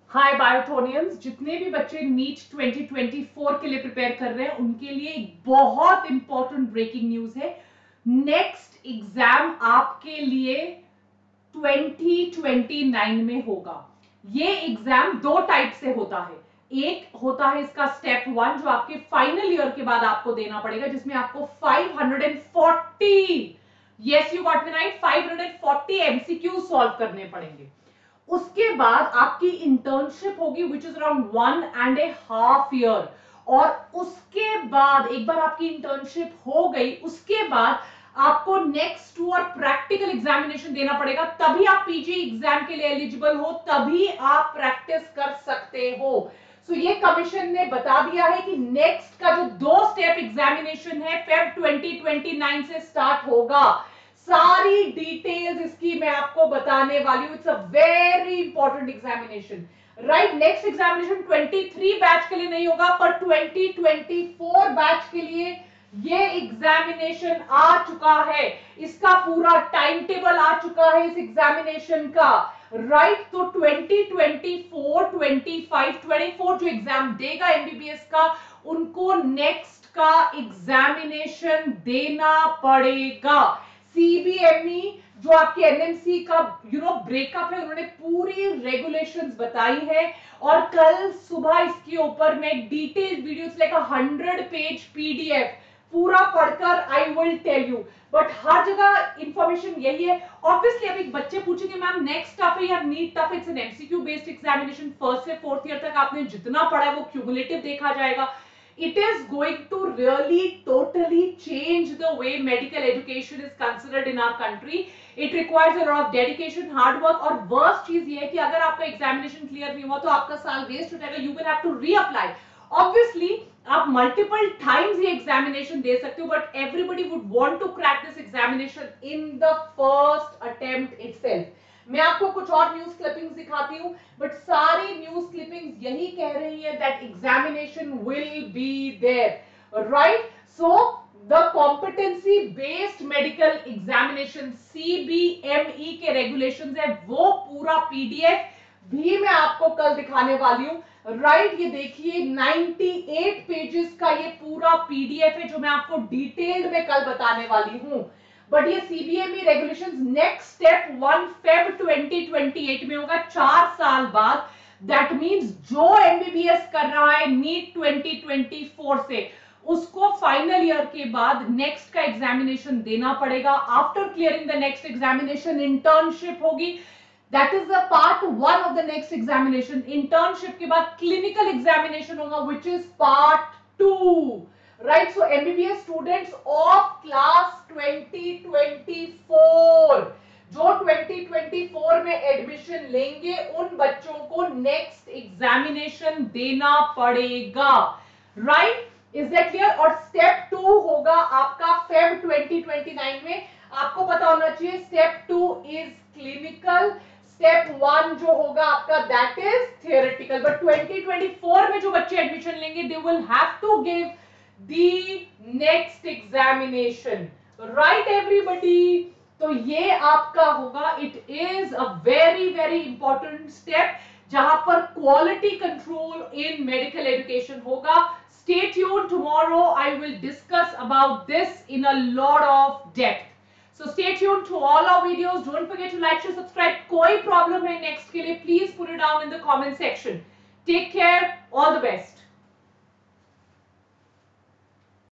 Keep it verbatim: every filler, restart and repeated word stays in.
हाय बायोथोनियंस, जितने भी बच्चे नीट ट्वेंटी ट्वेंटी फोर के लिए प्रिपेयर कर रहे हैं उनके लिए एक बहुत इंपॉर्टेंट ब्रेकिंग न्यूज है। नेक्स्ट एग्जाम आपके लिए ट्वेंटी ट्वेंटी नाइन में होगा। ये एग्जाम दो टाइप से होता है। एक होता है इसका स्टेप वन, जो आपके फाइनल ईयर के बाद आपको देना पड़ेगा, जिसमें आपको five hundred forty, yes you got me right, five hundred forty MCQ solve करने पड़ेंगे। उसके बाद आपकी इंटर्नशिप होगी which is around one and a half year. और उसके बाद एक बार आपकी इंटर्नशिप हो गई, उसके बाद आपको नेक्स्ट टू और प्रैक्टिकल एग्जामिनेशन देना पड़ेगा, तभी आप पीजी एग्जाम के लिए एलिजिबल हो, तभी आप प्रैक्टिस कर सकते हो। सो so, ये कमीशन ने बता दिया है कि नेक्स्ट का जो दो स्टेप एग्जामिनेशन है फेब ट्वेंटी ट्वेंटी नाइन से स्टार्ट होगा। सारी डिटेल्स इसकी मैं आपको बताने वाली हूं। It's a very important examination, right. Next examination तेईस बैच के लिए नहीं होगा, पर ट्वेंटी ट्वेंटी फोर बैच के लिए ये एग्जामिनेशन आ चुका है। इसका पूरा टाइम टेबल आ चुका है इस एग्जामिनेशन का, राइट। तो twenty twenty four, twenty five, twenty four जो एग्जाम देगा एमबीबीएस का, उनको नेक्स्ट का एग्जामिनेशन देना पड़ेगा। सीबीएमई जो आपके एनएमसी का यू नो ब्रेकअप है, उन्होंने पूरी रेगुलेशंस बताई है, और कल सुबह इसके ऊपर मैं detail videos like hundred page PDF पूरा पढ़कर I will tell you. But हर जगह इंफॉर्मेशन यही है। ऑब्वियसली अब एक बच्चे पूछेंगे मैम नेक्स्ट टफ है या नीट टफ है, it's an MCQ based examination, first से फोर्थ ईयर तक आपने जितना पढ़ा है वो क्यूमुलेटिव देखा जाएगा। It is going to really totally change the way medical education is considered in our country. It requires a lot of dedication, hard work, और worst चीज ये है कि अगर आपका एग्जामिनेशन क्लियर नहीं हुआ तो आपका साल वेस्ट हो जाएगा। You will have to reapply. Obviously आप मल्टीपल टाइम्स ये एग्जामिनेशन दे सकते हो, but everybody would want to crack this examination in the first attempt itself. मैं आपको कुछ और न्यूज क्लिपिंग्स दिखाती हूं, बट सारी न्यूज क्लिपिंग्स यही कह रही है that examination will be there, right. So the competency based medical examination CBME के रेगुलेशंस है, वो पूरा पीडीएफ भी मैं आपको कल दिखाने वाली हूं, राइट right, ये देखिए अट्ठानवे पेजेस का ये पूरा पीडीएफ है जो मैं आपको डिटेल्ड में कल बताने वाली हूं। बट ये CBME regulations next step one Feb twenty twenty eight में होगा, चार साल बाद। दैट मींस जो एमबीबीएस कर रहा है नीट ट्वेंटी ट्वेंटी फोर से, उसको फाइनल ईयर के बाद नेक्स्ट का एग्जामिनेशन देना पड़ेगा। After clearing the next examination internship होगी, that is the part one of the next examination. Internship के बाद क्लिनिकल एग्जामिनेशन होगा which is part two, right. So MBBS students of class twenty twenty four जो twenty twenty four में admission लेंगे, उन बच्चों को नेक्स्ट एग्जामिनेशन देना पड़ेगा, राइट। Is that clear? और स्टेप टू होगा आपका फेब ट्वेंटी ट्वेंटी नाइन में। आपको पता होना चाहिए step two is clinical, step one जो होगा आपका that is theoretical. But twenty twenty four में जो बच्चे एडमिशन लेंगे they will have to give the next examination, right everybody. तो ये आपका होगा, it is a very very important step जहां पर quality control in medical education होगा। Stay tuned, tomorrow I will discuss about this in a lot of depth. So stay tuned to all our videos. Don't forget to like, share, subscribe. कोई problem है next के लिए, please put it down in the comment section. Take care. All the best.